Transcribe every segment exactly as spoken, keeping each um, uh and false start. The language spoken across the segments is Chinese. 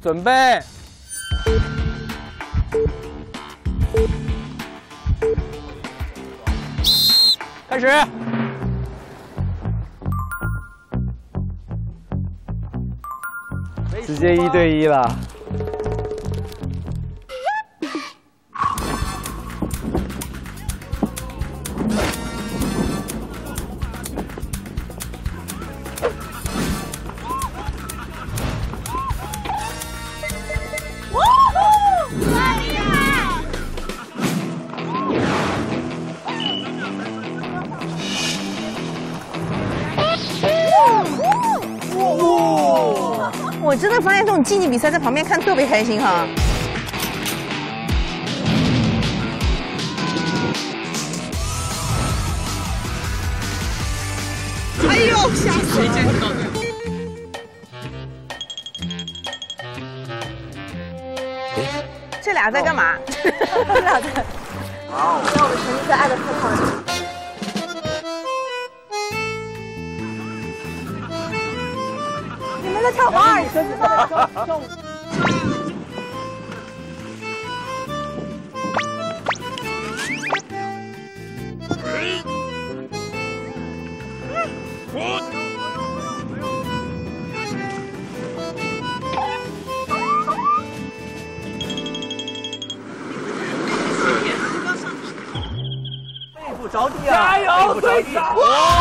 准备。开始。直接一对一了。 我真的发现这种竞技比赛在旁边看特别开心哈。哎呦，吓死了！这俩在干嘛？这俩在。好，让我们成一个爱的泡泡。 你们在跳华尔兹吗？ 背部着地啊！加油，队长！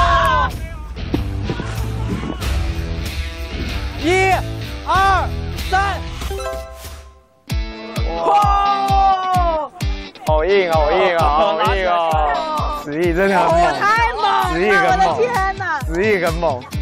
一、二、三，哇！好硬，好硬啊，好硬啊！子毅真的很猛， 太猛了！ 子毅很猛， 我的天哪！ 子毅很猛。